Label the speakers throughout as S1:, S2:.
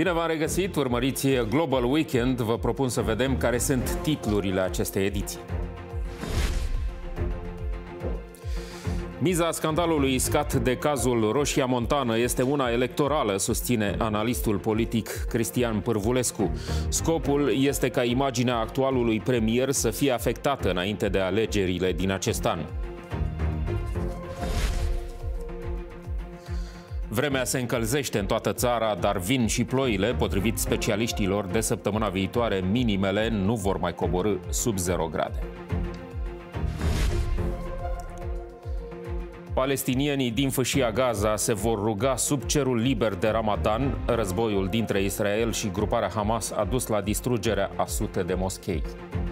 S1: Bine v-am regăsit, urmăriți Global Weekend. Vă propun să vedem care sunt titlurile acestei ediții. Miza scandalului iscat de cazul Roșia Montană este una electorală, susține analistul politic Cristian Pârvulescu. Scopul este ca imaginea actualului premier să fie afectată înainte de alegerile din acest an. Vremea se încălzește în toată țara, dar vin și ploile. Potrivit specialiștilor, de săptămâna viitoare, minimele nu vor mai coborî sub 0 grade. Palestinienii din Fâșia Gaza se vor ruga sub cerul liber de Ramadan. Războiul dintre Israel și gruparea Hamas a dus la distrugerea a sute de moschei.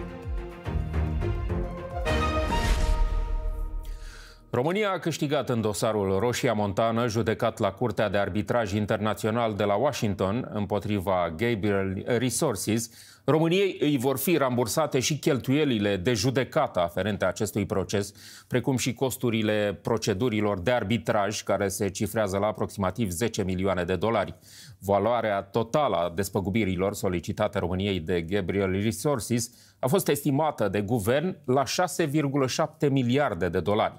S1: România a câștigat în dosarul Roșia Montană, judecat la Curtea de Arbitraj Internațional de la Washington împotriva Gabriel Resources. României îi vor fi rambursate și cheltuielile de judecată aferente acestui proces, precum și costurile procedurilor de arbitraj, care se cifrează la aproximativ 10 milioane de dolari. Valoarea totală a despăgubirilor solicitate României de Gabriel Resources a fost estimată de guvern la 6,7 miliarde de dolari.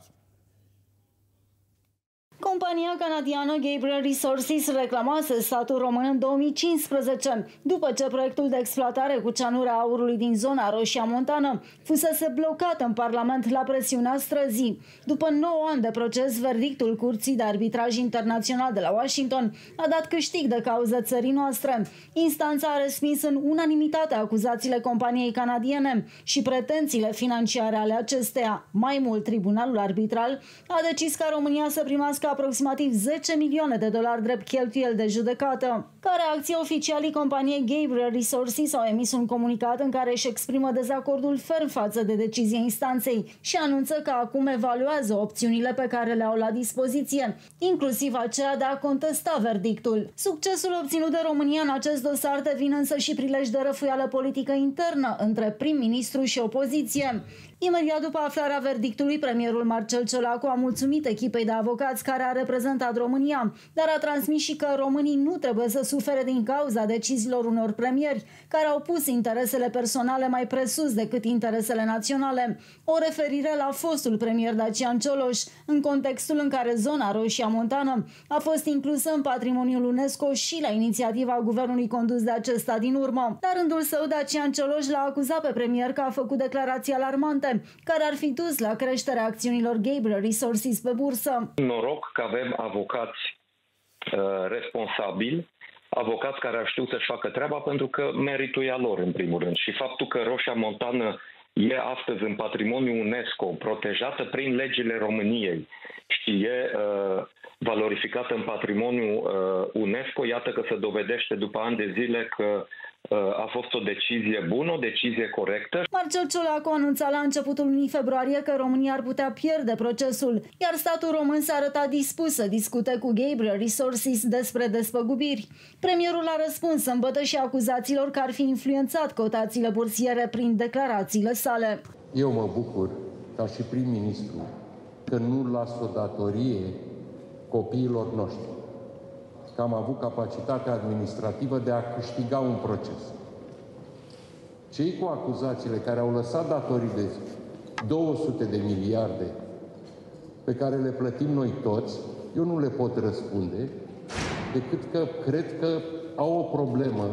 S2: Compania canadiană Gabriel Resources reclamase statul român în 2015, după ce proiectul de exploatare cu cianura aurului din zona Roșia Montană fusese blocat în Parlament la presiunea străzii. După 9 ani de proces, verdictul Curții de Arbitraj Internațional de la Washington a dat câștig de cauză țării noastre. Instanța a respins în unanimitate acuzațiile companiei canadiene și pretențiile financiare ale acesteia. Mai mult, tribunalul arbitral a decis ca România să primească aproximativ 10 milioane de dolari drept cheltuieli de judecată. Ca reacție, oficialii companiei Gabriel Resources au emis un comunicat în care își exprimă dezacordul ferm față de decizia instanței și anunță că acum evaluează opțiunile pe care le au la dispoziție, inclusiv aceea de a contesta verdictul. Succesul obținut de România în acest dosar devine însă și prilej de răfuială politică internă între prim-ministru și opoziție. Imediat după aflarea verdictului, premierul Marcel Ciolacu a mulțumit echipei de avocați care a reprezentat România, dar a transmis și că românii nu trebuie să sufere din cauza deciziilor unor premieri care au pus interesele personale mai presus decât interesele naționale. O referire la fostul premier Dacian Cioloș, în contextul în care zona Roșia Montană a fost inclusă în patrimoniul UNESCO și la inițiativa guvernului condus de acesta din urmă. La rândul său, Dacian Cioloș l-a acuzat pe premier că a făcut declarații alarmante care ar fi dus la creșterea acțiunilor Gabriel Resources pe bursă.
S3: Noroc că avem avocați responsabili, avocați care ar știu să-și facă treaba, pentru că meritul e a lor, în primul rând. Și faptul că Roșia Montană e astăzi în patrimoniul UNESCO, protejată prin legile României și e valorificată în patrimoniul UNESCO, iată că se dovedește după ani de zile că a fost o decizie bună, o decizie corectă.
S2: Marcel Ciolacu anunța la începutul lunii februarie că România ar putea pierde procesul, iar statul român s-a arătat dispus să discute cu Gabriel Resources despre despăgubiri. Premierul a răspuns sâmbătă și acuzațiilor că ar fi influențat cotațiile bursiere prin declarațiile sale.
S4: Eu mă bucur, ca și prim-ministru, că nu las o datorie copiilor noștri, că am avut capacitatea administrativă de a câștiga un proces. Cei cu acuzațiile care au lăsat datorii de 200 de miliarde pe care le plătim noi toți, eu nu le pot răspunde, decât că cred că au o problemă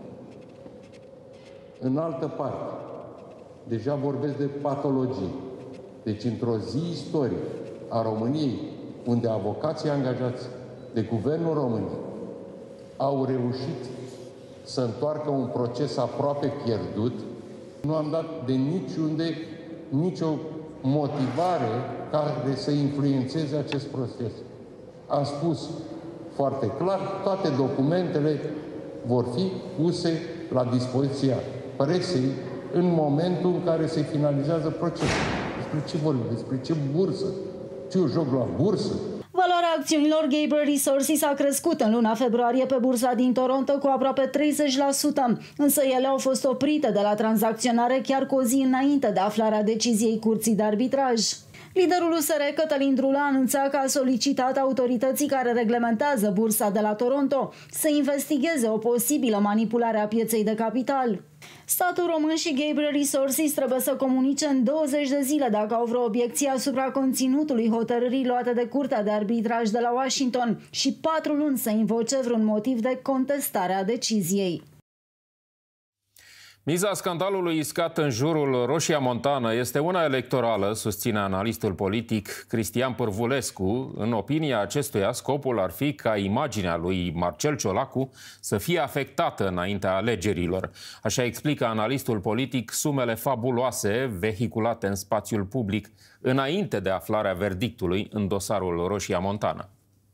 S4: în altă parte. Deja vorbesc de patologie. Deci, într-o zi istorică a României, unde avocații angajați de Guvernul României au reușit să întoarcă un proces aproape pierdut, nu am dat de niciunde nicio motivare care să influențeze acest proces. Am spus foarte clar, toate documentele vor fi puse la dispoziția presei în momentul în care se finalizează procesul. Despre ce vorbim? Despre ce bursă? Ce eu joc la bursă?
S2: Valoarea acțiunilor Gabriel Resources a crescut în luna februarie pe bursa din Toronto cu aproape 30%, însă ele au fost oprite de la tranzacționare chiar cu o zi înainte de aflarea deciziei Curții de Arbitraj. Liderul USR, Cătălin Drulă, anunța că a solicitat autorității care reglementează bursa de la Toronto să investigheze o posibilă manipulare a pieței de capital. Statul român și Gabriel Resources trebuie să comunice în 20 de zile dacă au vreo obiecție asupra conținutului hotărârii luate de Curtea de Arbitraj de la Washington și 4 luni să invoce vreun motiv de contestare a deciziei.
S1: Miza scandalului iscat în jurul Roșia Montană este una electorală, susține analistul politic Cristian Pârvulescu. În opinia acestuia, scopul ar fi ca imaginea lui Marcel Ciolacu să fie afectată înaintea alegerilor. Așa explică analistul politic sumele fabuloase vehiculate în spațiul public înainte de aflarea verdictului în dosarul Roșia Montană.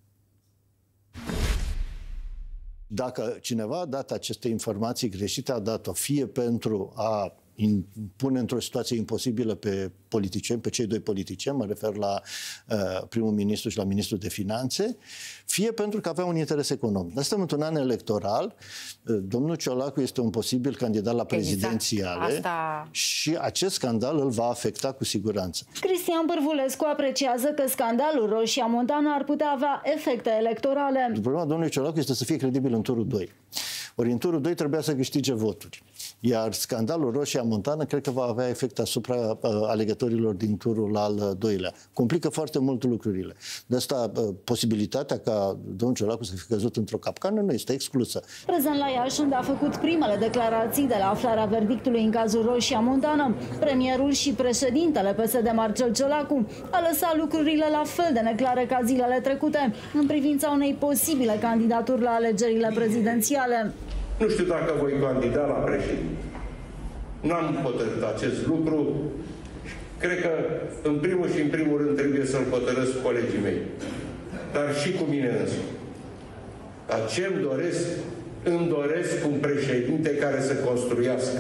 S5: Dacă cineva a dat aceste informații greșite, a dat-o fie pentru a pune într-o situație imposibilă pe politicieni, pe cei doi politicieni, mă refer la primul ministru și la ministrul de finanțe, fie pentru că avea un interes economic. Dar suntem într-un an electoral, domnul Ciolacu este un posibil candidat la prezidențiale și acest scandal îl va afecta cu siguranță.
S2: Cristian Pârvulescu apreciază că scandalul Roșia Montană ar putea avea efecte electorale.
S5: Problema domnului Ciolacu este să fie credibil în turul 2. Ori în turul 2 trebuia să câștige voturi. Iar scandalul Roșia Montană cred că va avea efect asupra alegătorilor din turul al doilea. Complică foarte mult lucrurile. De asta posibilitatea ca domnul Ciolacu să fie căzut într-o capcană nu este exclusă.
S2: Prezent la Iași, unde a făcut primele declarații de la aflarea verdictului în cazul Roșia Montană, premierul și președintele PSD Marcel Ciolacu a lăsat lucrurile la fel de neclare ca zilele trecute în privința unei posibile candidaturi la alegerile prezidențiale.
S6: Nu știu dacă voi candida la președinte. N-am hotărât acest lucru. Cred că, în primul și în primul rând, trebuie să-l hotărăsc colegii mei. Dar și cu mine însumi. Dar ce îmi doresc? Îmi doresc un președinte care să construiască.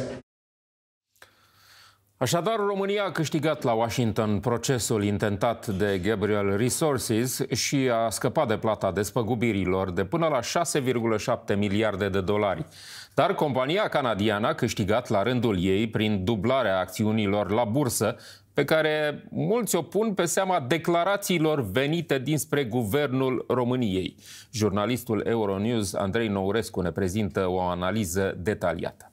S1: Așadar, România a câștigat la Washington procesul intentat de Gabriel Resources și a scăpat de plata despăgubirilor de până la 6,7 miliarde de dolari. Dar compania canadiană a câștigat la rândul ei prin dublarea acțiunilor la bursă, pe care mulți o pun pe seama declarațiilor venite dinspre guvernul României. Jurnalistul Euronews Andrei Nourescu ne prezintă o analiză detaliată.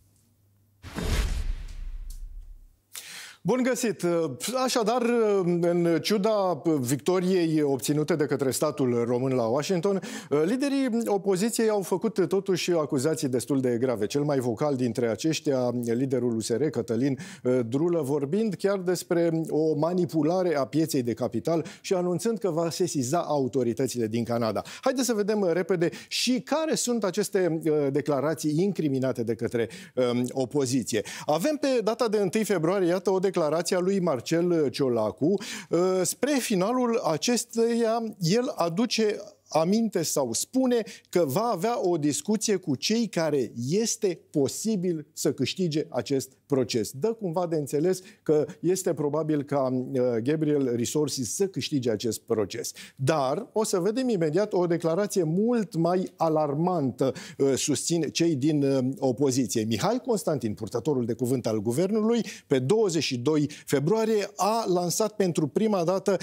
S7: Bun găsit! Așadar, în ciuda victoriei obținute de către statul român la Washington, liderii opoziției au făcut totuși acuzații destul de grave. Cel mai vocal dintre aceștia, liderul USR, Cătălin Drulă, vorbind chiar despre o manipulare a pieței de capital și anunțând că va sesiza autoritățile din Canada. Haideți să vedem repede și care sunt aceste declarații incriminate de către opoziție. Avem pe data de 1 februarie, iată, o declarația lui Marcel Ciolacu. Spre finalul acesteia, el aduce aminte sau spune că va avea o discuție cu cei care este posibil să câștige acest proces. Dă cumva de înțeles că este probabil ca Gabriel Resources să câștige acest proces. Dar o să vedem imediat o declarație mult mai alarmantă, susțin cei din opoziție. Mihai Constantin, purtătorul de cuvânt al guvernului, pe 22 februarie a lansat pentru prima dată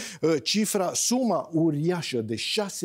S7: suma uriașă de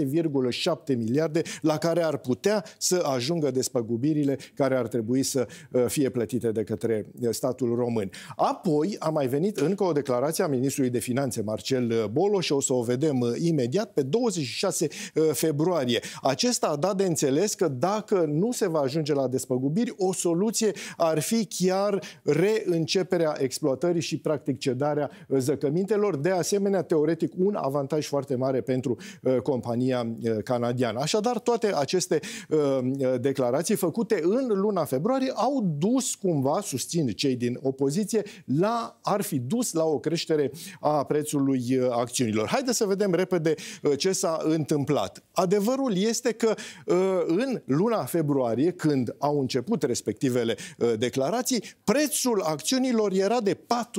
S7: 6,7 miliarde la care ar putea să ajungă despăgubirile care ar trebui să fie plătite de către statul român. Apoi a mai venit încă o declarație a ministrului de finanțe Marcel Boloș și o să o vedem imediat pe 26 februarie. Acesta a dat de înțeles că dacă nu se va ajunge la despăgubiri, o soluție ar fi chiar reînceperea exploatării și practic cedarea zăcămintelor. De asemenea, teoretic, un avantaj foarte mare pentru compania canadiană. Așadar, toate aceste declarații făcute în luna februarie au dus cumva, susțin cei din opoziție, ar fi dus la o creștere a prețului acțiunilor. Haideți să vedem repede ce s-a întâmplat. Adevărul este că în luna februarie, când au început respectivele declarații, prețul acțiunilor era de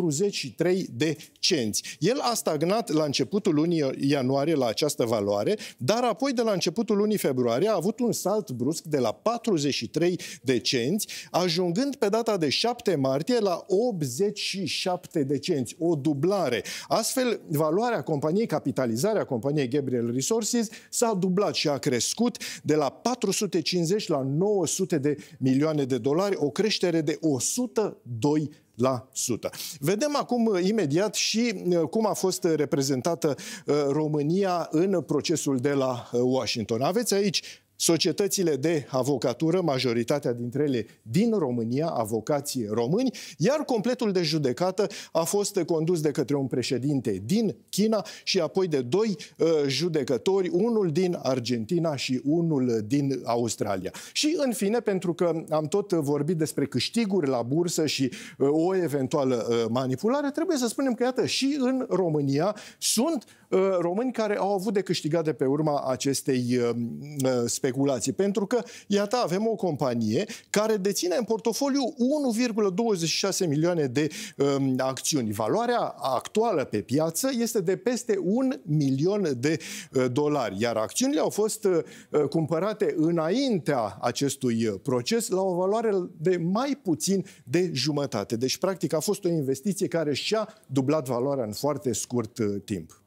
S7: 43 de cenți. El a stagnat la începutul lunii ianuarie la această valoare, dar apoi de la începutul lunii februarie a avut un salt brusc de la 43 de cenți, ajungând pe data de 7 martie la 87 de cenți, o dublare. Astfel, valoarea companiei, capitalizarea companiei Gabriel Resources s-a dublat și a crescut de la 450 la 900 de milioane de dolari, o creștere de 102%. Vedem acum imediat și cum a fost reprezentată România în procesul de la Washington. Aveți aici societățile de avocatură, majoritatea dintre ele din România, avocații români, iar completul de judecată a fost condus de către un președinte din China și apoi de 2 judecători, unul din Argentina și unul din Australia. Și în fine, pentru că am tot vorbit despre câștiguri la bursă și o eventuală manipulare, trebuie să spunem că, iată, și în România sunt români care au avut de câștigat de pe urma acestei speculații. Pentru că, iată, avem o companie care deține în portofoliu 1,26 milioane de acțiuni. Valoarea actuală pe piață este de peste 1 milion de dolari, iar acțiunile au fost cumpărate înaintea acestui proces la o valoare de mai puțin de jumătate. Deci, practic, a fost o investiție care și-a dublat valoarea în foarte scurt timp.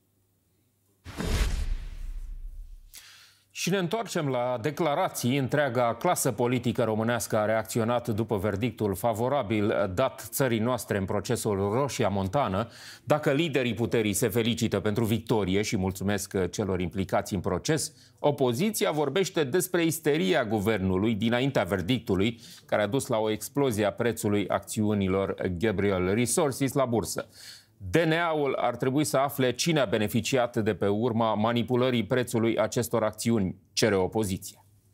S1: Și ne întoarcem la declarații. Întreaga clasă politică românească a reacționat după verdictul favorabil dat țării noastre în procesul Roșia Montană. Dacă liderii puterii se felicită pentru victorie și mulțumesc celor implicați în proces, opoziția vorbește despre isteria guvernului dinaintea verdictului, care a dus la o explozie a prețului acțiunilor Gabriel Resources la bursă. DNA-ul ar trebui să afle cine a beneficiat de pe urma manipulării prețului acestor acțiuni, cere opoziția.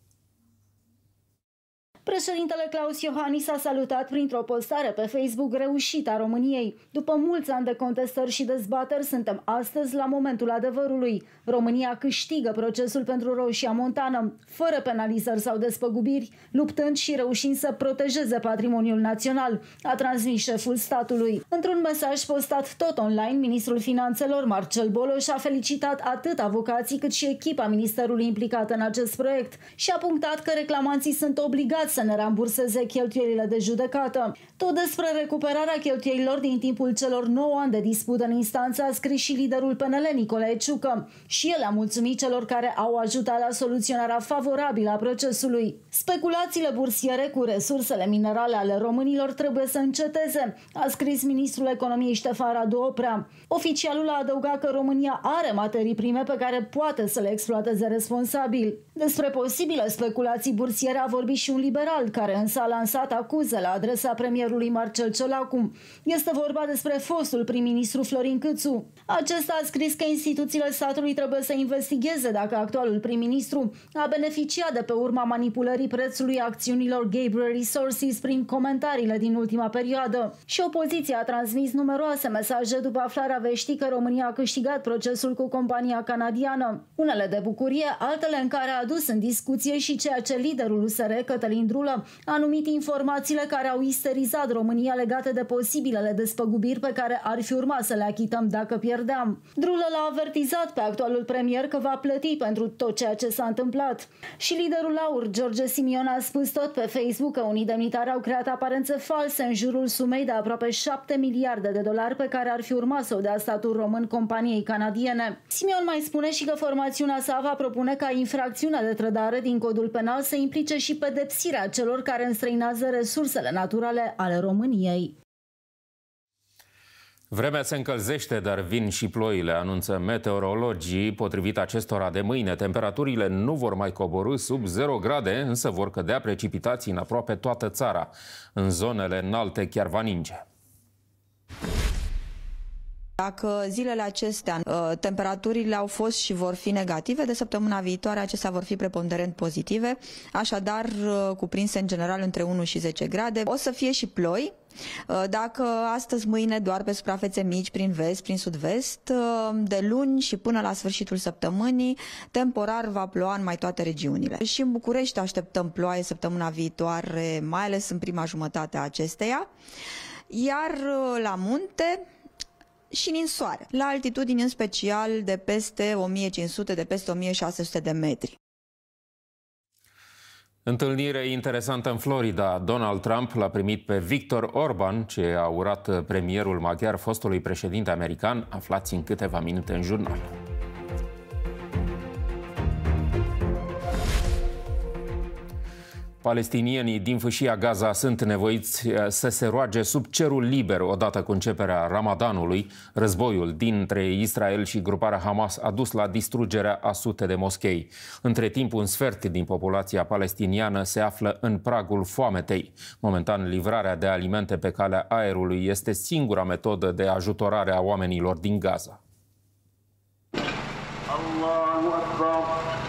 S2: Președintele Claus Iohannis a salutat printr-o postare pe Facebook reușita României. După mulți ani de contestări și dezbateri, suntem astăzi la momentul adevărului. România câștigă procesul pentru Roșia Montană, fără penalizări sau despăgubiri, luptând și reușind să protejeze patrimoniul național, a transmis șeful statului. Într-un mesaj postat tot online, ministrul finanțelor Marcel Boloș a felicitat atât avocații cât și echipa ministerului implicată în acest proiect și a punctat că reclamanții sunt obligați să ne ramburseze cheltuielile de judecată. Tot despre recuperarea cheltuielilor din timpul celor 9 ani de dispută în instanță a scris și liderul PNL, Nicolae Ciucă. Și el a mulțumit celor care au ajutat la soluționarea favorabilă a procesului. Speculațiile bursiere cu resursele minerale ale românilor trebuie să înceteze, a scris ministrul economiei Ștefan Radu Oprea. Oficialul a adăugat că România are materii prime pe care poate să le exploateze responsabil. Despre posibile speculații bursiere a vorbit și un liberal, care însă a lansat acuze la adresa premierului Marcel Ciolacu. Este vorba despre fostul prim-ministru Florin Câțu. Acesta a scris că instituțiile statului trebuie să investigheze dacă actualul prim-ministru a beneficiat de pe urma manipulării prețului acțiunilor Gabriel Resources prin comentariile din ultima perioadă. Și opoziția a transmis numeroase mesaje după aflarea veștii că România a câștigat procesul cu compania canadiană. Unele de bucurie, altele în care a adus în discuție și ceea ce liderul USR, Cătălin Drulă, a numit informațiile care au isterizat România legate de posibilele despăgubiri pe care ar fi urmat să le achităm dacă pierdeam. Drulă l-a avertizat pe actualul premier că va plăti pentru tot ceea ce s-a întâmplat. Și liderul AUR, George Simion, a spus tot pe Facebook că unii demnitari au creat aparențe false în jurul sumei de aproape 7 miliarde de dolari pe care ar fi urmat să o dea statul român companiei canadiene. Simion mai spune și că formațiunea sa va propune ca infracțiunea de trădare din codul penal să implice și pedepsirea celor care înstrăinează resursele naturale ale României.
S1: Vremea se încălzește, dar vin și ploile, anunță meteorologii. Potrivit acestora, de mâine, temperaturile nu vor mai coborî sub 0 grade, însă vor cădea precipitații în aproape toată țara. În zonele înalte chiar va ninge.
S8: Dacă zilele acestea temperaturile au fost și vor fi negative, de săptămâna viitoare acestea vor fi preponderent pozitive, așadar cuprinse în general între 1 și 10 grade. O să fie și ploi. Dacă astăzi, mâine, doar pe suprafețe mici, prin vest, prin sud-vest, de luni și până la sfârșitul săptămânii, temporar va ploua în mai toate regiunile. Și în București așteptăm ploaie săptămâna viitoare, mai ales în prima jumătate a acesteia, iar la munte și ninsoare, la altitudini în special de peste 1500, de peste 1600 de metri.
S1: Întâlnire interesantă în Florida. Donald Trump l-a primit pe Viktor Orban, ce a urat premierul maghiar fostului președinte american. Aflați în câteva minute în jurnal. Palestinienii din fâșia Gaza sunt nevoiți să se roage sub cerul liber odată cu începerea Ramadanului. Războiul dintre Israel și gruparea Hamas a dus la distrugerea a sute de moschei. Între timp, un sfert din populația palestiniană se află în pragul foametei. Momentan, livrarea de alimente pe calea aerului este singura metodă de ajutorare a oamenilor din Gaza.
S9: Allahu Akbar.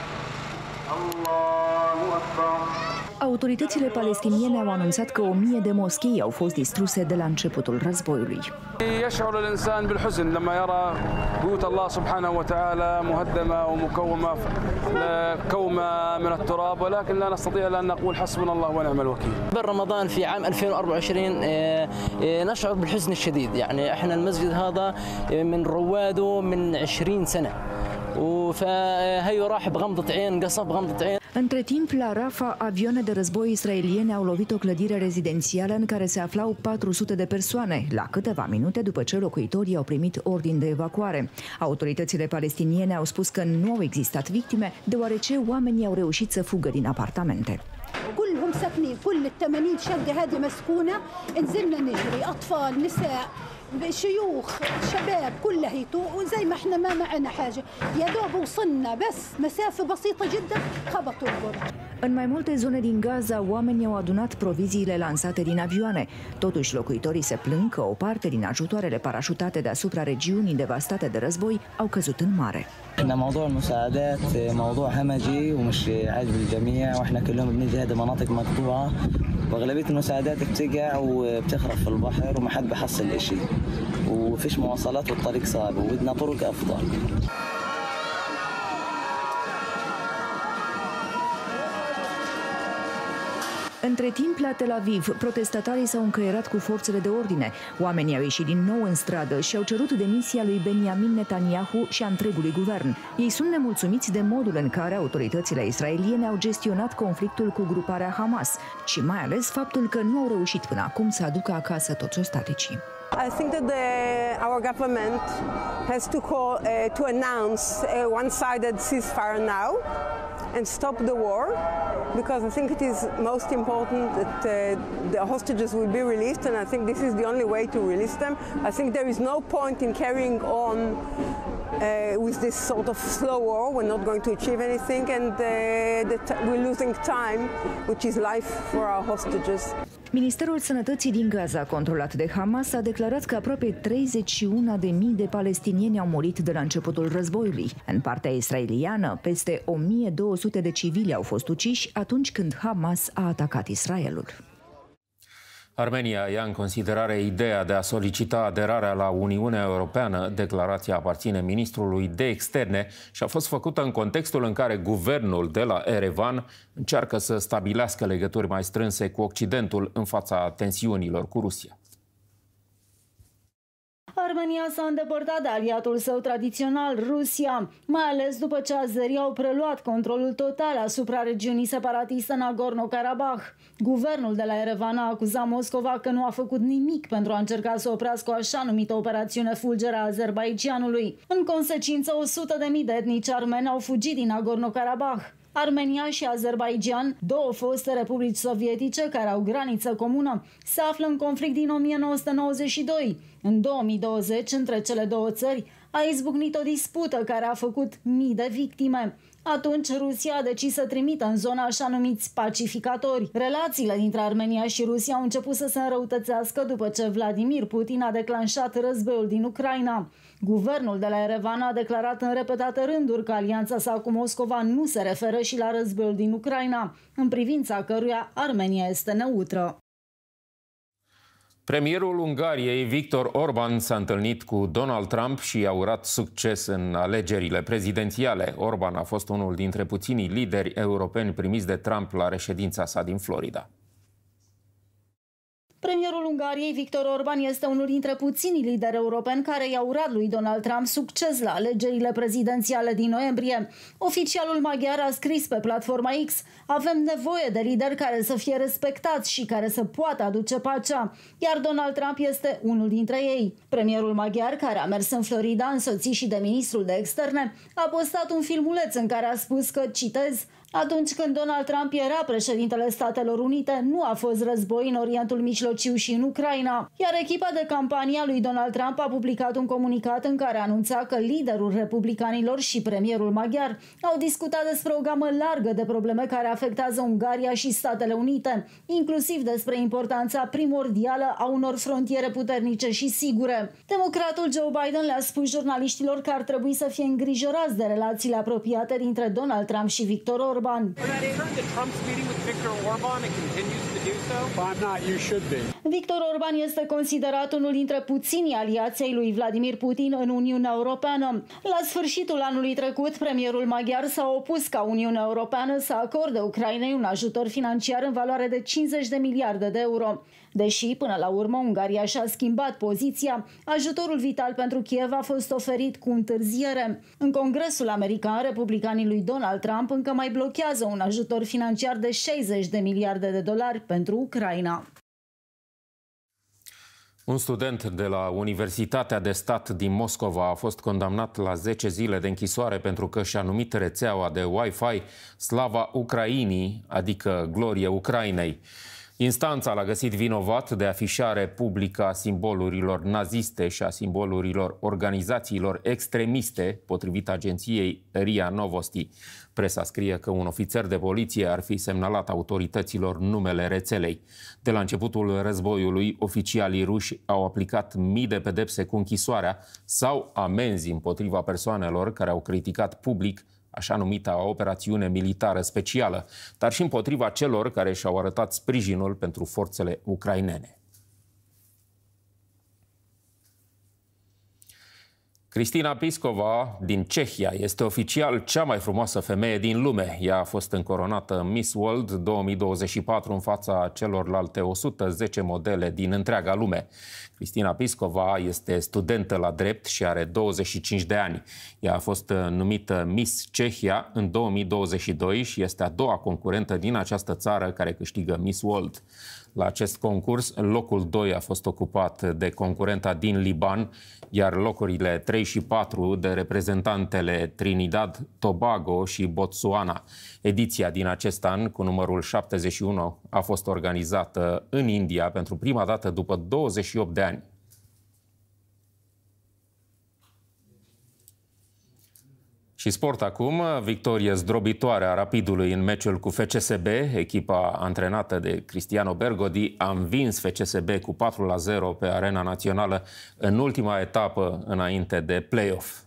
S9: Allahu Akbar.
S10: Autoritățile palestiniene au anunțat că 1000 de moschei au fost distruse de la începutul războiului.
S11: يشعر الإنسان بالحزن لما يرى بيوت الله سبحانه وتعالى مهدمة ومكومة كومة من التراب ولكن لا نستطيع أن نقول حسبنا الله ونعم الوكيل.
S12: بالرمضان في عام 2024 نشعر بالحزن الشديد، يعني احنا المسجد هذا من رواده من 20 سنة فهي راح بغمضة عين قصف بغمضة عين.
S10: Între timp, la Rafah, avioane de război israeliene au lovit o clădire rezidențială în care se aflau 400 de persoane, la câteva minute după ce locuitorii au primit ordin de evacuare. Autoritățile palestiniene au spus că nu au existat victime, deoarece oamenii au reușit să fugă din apartamente.
S13: كلهم ساكنين كل ال80 شقة هذه مسكونة، نزلنا نجري أطفال نساء شيوخ شباب كلها هيتو وزي ما احنا ما معنا حاجة يا دوب وصلنا بس مسافة بسيطة جدا خبطوا البرج.
S10: În mai multe zone din Gaza, oamenii au adunat proviziile lansate din avioane. Totuși, locuitorii se plâng că o parte din ajutoarele parașutate deasupra regiunii devastate de război au căzut în mare.
S12: احنا موضوع المساعدات موضوع همجي ومش عاجب الجميع واحنا كلهم بنيجي هذه مناطق مقطوعة واغلبية المساعدات بتقع وبتخرف في البحر وما حد بحصل شيء وفيش مواصلات والطريق صعب وبدنا طرق افضل.
S10: Între timp, la Tel Aviv, protestatarii s-au încăierat cu forțele de ordine. Oamenii au ieșit din nou în stradă și au cerut demisia lui Benjamin Netanyahu și a întregului guvern. Ei sunt nemulțumiți de modul în care autoritățile israeliene au gestionat conflictul cu gruparea Hamas și mai ales faptul că nu au reușit până acum să aducă acasă toți ostaticii.
S14: I think that our government has to announce a one-sided ceasefire now and stop the war, because I think it is most important that the hostages will be released, and I think this is the only way to release them. I think there is no point in carrying on with this sort of slow war. We're not going to achieve anything, and we're losing time, which is life for our hostages.
S10: Ministerul Sănătății din Gaza, controlat de Hamas, a declarat că aproape 31.000 de palestinieni au murit de la începutul războiului. În partea israeliană, peste 1.200 de civili au fost uciși atunci când Hamas a atacat Israelul.
S1: Armenia ia în considerare ideea de a solicita aderarea la Uniunea Europeană. Declarația aparține ministrului de externe și a fost făcută în contextul în care guvernul de la Erevan încearcă să stabilească legături mai strânse cu Occidentul în fața tensiunilor cu Rusia.
S2: Armenia s-a îndepărtat de aliatul său tradițional, Rusia, mai ales după ce azerii au preluat controlul total asupra regiunii separatiste Nagorno-Karabakh. Guvernul de la Erevan a acuzat Moscova că nu a făcut nimic pentru a încerca să oprească o așa numită operațiune fulgeră a Azerbaidjanului. În consecință, 100.000 de etnici armeni au fugit din Nagorno-Karabakh. Armenia și Azerbaidjan, două foste republici sovietice care au graniță comună, se află în conflict din 1992. În 2020, între cele două țări, a izbucnit o dispută care a făcut mii de victime. Atunci, Rusia a decis să trimită în zona așa numiți pacificatori. Relațiile dintre Armenia și Rusia au început să se înrăutățească după ce Vladimir Putin a declanșat războiul din Ucraina. Guvernul de la Erevan a declarat în repetate rânduri că alianța sa cu Moscova nu se referă și la războiul din Ucraina, în privința căruia Armenia este neutră.
S1: Premierul Ungariei, Viktor Orban, s-a întâlnit cu Donald Trump și i-a urat succes în alegerile prezidențiale. Orban a fost unul dintre puținii lideri europeni primiți de Trump la reședința sa din Florida.
S2: Premierul Ungariei, Viktor Orban, este unul dintre puținii lideri europeni care i-au urat lui Donald Trump succes la alegerile prezidențiale din noiembrie. Oficialul maghiar a scris pe platforma X: avem nevoie de lideri care să fie respectați și care să poată aduce pacea, iar Donald Trump este unul dintre ei. Premierul maghiar, care a mers în Florida însoțit și de ministrul de externe, a postat un filmuleț în care a spus că, citez, atunci când Donald Trump era președintele Statelor Unite, nu a fost război în Orientul Mijlociu și în Ucraina. Iar echipa de campanie a lui Donald Trump a publicat un comunicat în care anunța că liderul republicanilor și premierul maghiar au discutat despre o gamă largă de probleme care afectează Ungaria și Statele Unite, inclusiv despre importanța primordială a unor frontiere puternice și sigure. Democratul Joe Biden le-a spus jurnaliștilor că ar trebui să fie îngrijorați de relațiile apropiate dintre Donald Trump și Viktor Orban. Viktor Orban este considerat unul dintre puținii aliați ai lui Vladimir Putin în Uniunea Europeană. La sfârșitul anului trecut, premierul maghiar s-a opus ca Uniunea Europeană să acorde Ucrainei un ajutor financiar în valoare de 50 de miliarde de euro. Deși, până la urmă, Ungaria și-a schimbat poziția, ajutorul vital pentru Kiev a fost oferit cu întârziere. În Congresul American, republicanii lui Donald Trump încă mai blochează un ajutor financiar de 60 de miliarde de dolari pentru Ucraina.
S1: Un student de la Universitatea de Stat din Moscova a fost condamnat la 10 zile de închisoare pentru că și-a numit rețeaua de Wi-Fi Slava Ucrainii, adică Glorie Ucrainei. Instanța l-a găsit vinovat de afișare publică a simbolurilor naziste și a simbolurilor organizațiilor extremiste, potrivit agenției RIA Novosti. Presa scrie că un ofițer de poliție ar fi semnalat autorităților numele rețelei. De la începutul războiului, oficialii ruși au aplicat mii de pedepse cu închisoarea sau amenzi împotriva persoanelor care au criticat public așa numita operațiune militară specială, dar și împotriva celor care și-au arătat sprijinul pentru forțele ucrainene. Cristina Pliskova din Cehia este oficial cea mai frumoasă femeie din lume. Ea a fost încoronată Miss World 2024 în fața celorlalte 110 modele din întreaga lume. Cristina Pliskova este studentă la drept și are 25 de ani. Ea a fost numită Miss Cehia în 2022 și este a doua concurentă din această țară care câștigă Miss World. La acest concurs, locul 2 a fost ocupat de concurenta din Liban, iar locurile 3 și 4 de reprezentantele Trinidad, Tobago și Botswana. Ediția din acest an, cu numărul 71, a fost organizată în India pentru prima dată după 28 de ani. Și sport acum, victorie zdrobitoare a Rapidului în meciul cu FCSB. Echipa antrenată de Cristiano Bergodi a învins FCSB cu 4-0 pe Arena Națională în ultima etapă înainte de play-off.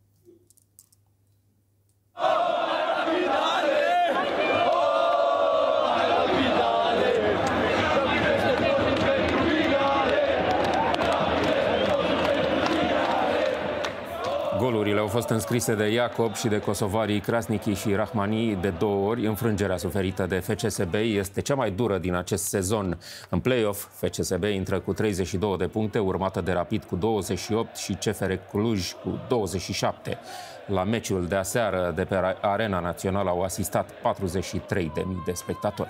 S1: Golurile au fost înscrise de Iacob și de kosovarii Krasniqi și Rahmani de 2 ori. Înfrângerea suferită de FCSB este cea mai dură din acest sezon. În play-off, FCSB intră cu 32 de puncte, urmată de Rapid cu 28 și CFR Cluj cu 27. La meciul de aseară de pe Arena Națională au asistat 43.000 de spectatori.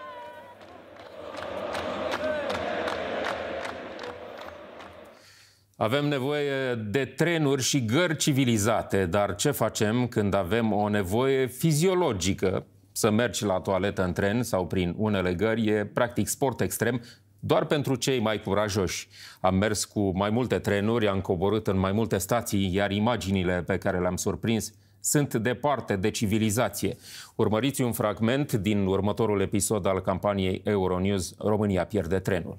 S1: Avem nevoie de trenuri și gări civilizate, dar ce facem când avem o nevoie fiziologică? Să mergi la toaletă în tren sau prin unele gări e practic sport extrem doar pentru cei mai curajoși. Am mers cu mai multe trenuri, am coborât în mai multe stații, iar imaginile pe care le-am surprins sunt departe de civilizație. Urmăriți un fragment din următorul episod al campaniei Euronews România pierde trenul.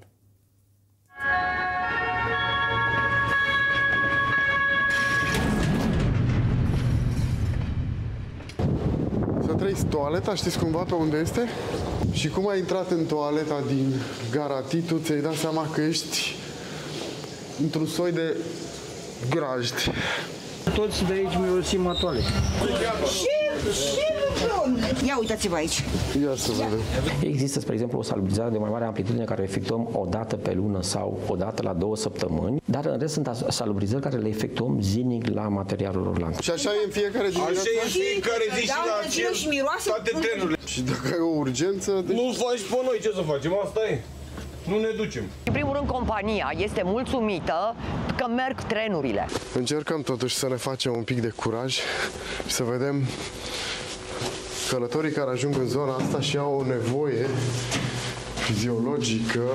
S15: Trăiți toaleta, știți cumva pe unde este? Și cum ai intrat în toaleta din gara Titu, ți-ai dat seama că ești într-un soi de grajdi.
S16: Toți de aici mirosim a toaletă.
S17: Ce
S16: Ia uitați-vă aici.
S15: Ia să vedem.
S17: Există, spre exemplu, o salubrizare de mai mare amplitudine care o efectuăm o dată pe lună sau o dată la 2 săptămâni, dar în rest sunt salubrizări care le efectuăm zilnic la materialul rulant.
S15: Și așa e în fiecare dimineață?
S18: Așa e în fiecare zi și la cer, toate trenurile.
S15: Și dacă ai o urgență...
S18: Nu faci pe noi, ce să facem? Asta e. Nu ne ducem.
S19: În primul rând, compania este mulțumită că merg trenurile.
S15: Încercăm totuși să ne facem un pic de curaj și să vedem călătorii care ajung în zona asta și au o nevoie fiziologică.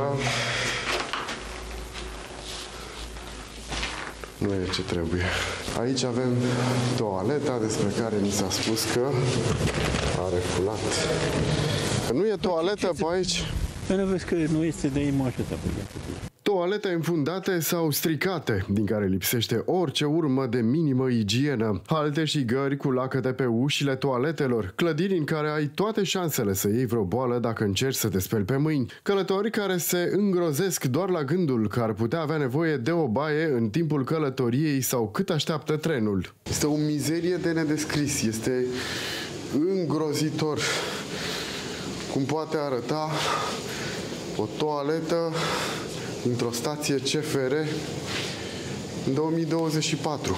S15: Nu e ce trebuie. Aici avem toaleta despre care mi s-a spus că a reculat. Nu e toaletă pe aici?
S20: Nu vezi că nu este de imagă.
S15: Toalete înfundate sau stricate, din care lipsește orice urmă de minimă igienă, halte și gări cu lacăte pe ușile toaletelor, clădiri în care ai toate șansele să iei vreo boală dacă încerci să te speli pe mâini, călători care se îngrozesc doar la gândul că ar putea avea nevoie de o baie în timpul călătoriei sau cât așteaptă trenul. Este o mizerie de nedescris, este îngrozitor cum poate arăta o toaletă într-o stație CFR în 2024.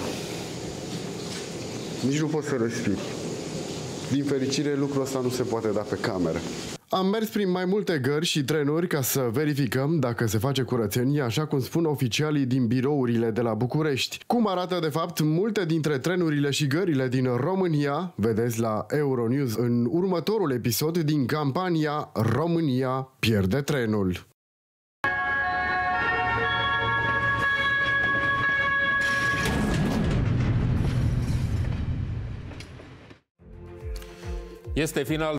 S15: Nici nu poți să respiri. Din fericire, lucrul ăsta nu se poate da pe cameră. Am mers prin mai multe gări și trenuri ca să verificăm dacă se face curățenie, așa cum spun oficialii din birourile de la București. Cum arată de fapt multe dintre trenurile și gările din România, vedeți la Euronews în următorul episod din campania România pierde trenul.
S1: Este final.